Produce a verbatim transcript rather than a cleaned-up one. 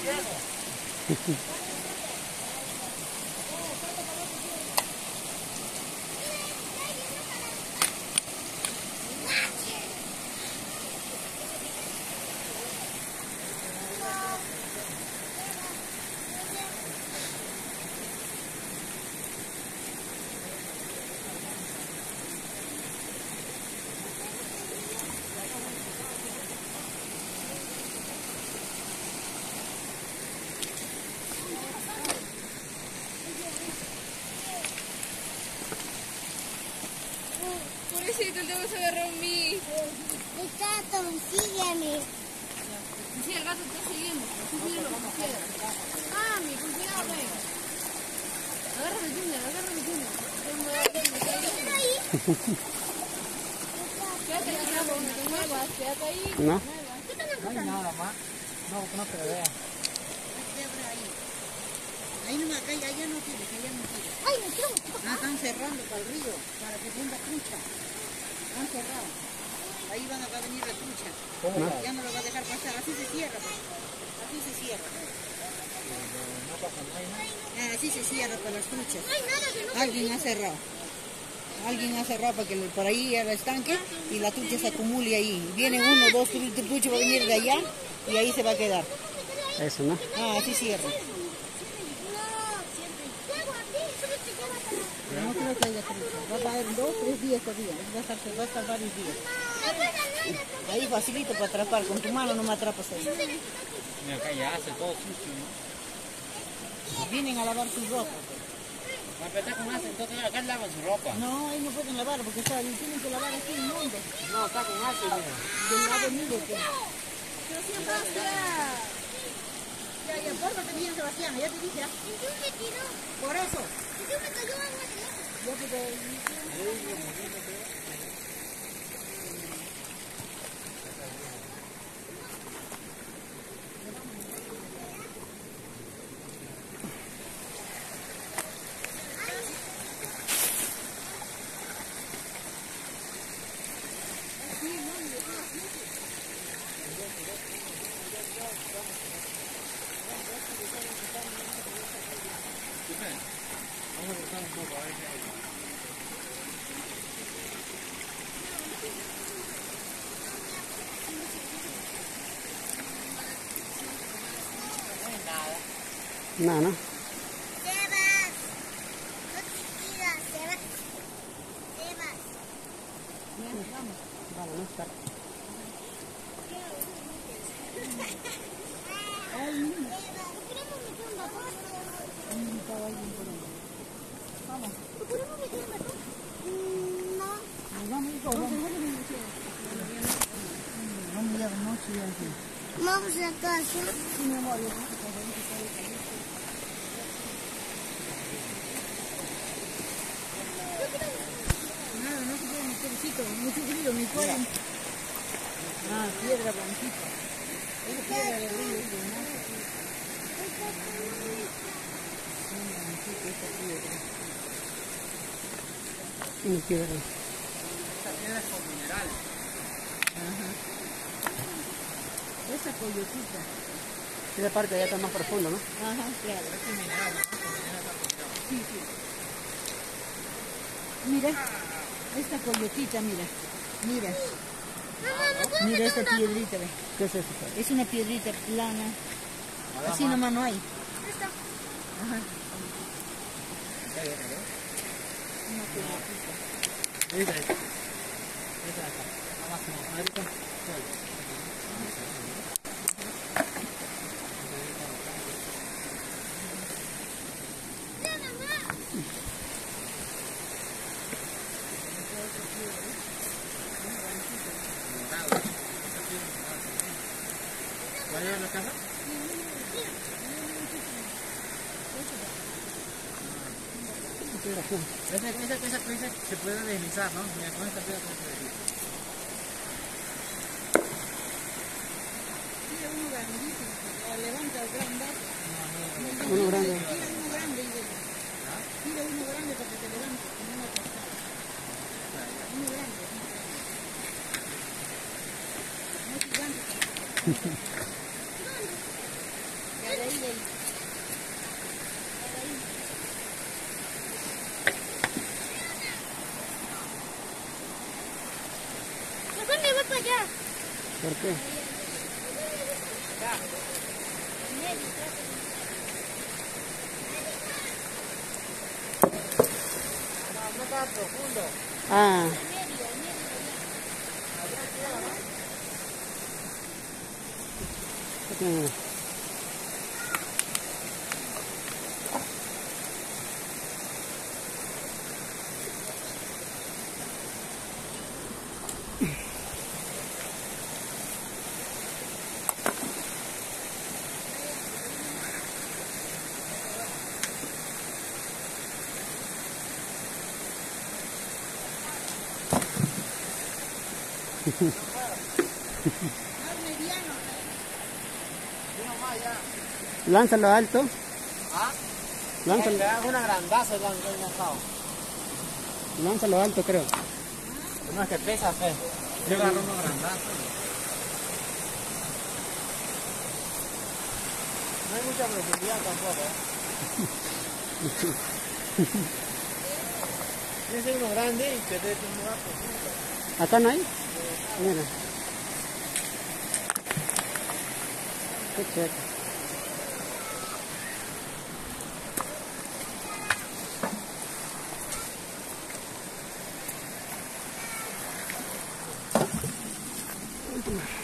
Pobrecito, el gato se agarró a mí. El gato, sígueme. Sí, el gato está siguiendo. Tú síguelo como quieras. Ah, mi, con cuidado, ven. Agárrame, Junior, agárrame, Junior. Quédate ahí, no te muevas, quédate ahí. No. No hay nada más. No, no te vea. Ahí no, acá, allá no tires, allá no tires. Ay, me quiero. Ah, están cerrando para el río, para que ponga trucha. Están cerrados. Ahí van a, va a venir la trucha. ¿Cómo No. va? Ya no lo va a dejar pasar, así se cierra. Pues. Así se cierra. No pasa nada. Ah, así se cierra para las truchas. Ay, nada, que no. Alguien ha cerrado. Alguien ha cerrado para que le- por ahí al estanque y la trucha se acumule ahí. Viene uno, dos tru- truchas, va a venir de allá y ahí se va a quedar. Eso, ¿no? Ah, así cierra. Pero no creo que haya trucha. Va a haber dos, tres días todavía. Va a estar, va a estar varios días. Ahí facilito para atrapar. Con tu mano no me atrapas ahí. Mira, acá ya hace todo sucio, ¿no? Vienen a lavar su ropa. Va a empezar con hace, entonces acá lavan su ropa. No, ahí no pueden lavar porque está, tienen que lavar aquí en mundo. No, está con hace, mira. Del lado mío que. Sebastián, Sebastián. Ya, ya, pórtate bien, Sebastián. Ya te dije. ¿Ah? Yo me tiró. Por eso. Yo me cayó agua de lado. Ya te Vamos a cortar un poco, a ver qué hay. Nada, ¿no? Sebas. No te tiras, Sebas. Sebas. Vale, no está. Vamos a casa. Nada, no se puede meter chico, mucho frío, mi cuerpo. Ah, piedra blanquita. Es piedra de río, ¿no? No quiero. Esta piedra es con mineral. Ajá. Esa coyotita. Esa parte ya está más profundo, ¿no? Ajá, claro. Es con mineral, ¿no? Con mineral está pintado. Sí, sí. Mira, esta coyotita, mira. Mira. Mira esta piedrita, ve. ¿Qué es eso? Es una piedrita plana. Así nomás no hay. Ajá. Una coyotita. Esa, esa. Esa de acá. Vamos a hacer ahorita. ¿Va a llevar la casa? Esa, esa, esa pieza se puede deslizar, ¿no? Mira, con esta pieza se puede deslizar. Mira uno grandísimo. La levanta el gran vaso. Uno grande. Tira uno grande y ve. Tira uno grande para que te levante. Como una pasada. Uno grande. No gigante. Ya para allá. ¿Por qué? No está profundo. Ah. Mm. Lánzalo alto. ¿Ah? Lánzalo, Le hago una grandaza y la han lanzado. lánzalo alto, creo. No es que pesa, fe. Yo agarro una grandaza. No hay mucha profundidad tampoco. Ese es uno grande y que te un lugar profundo. ¿Acá no hay? Mira. Qué chévere. Última.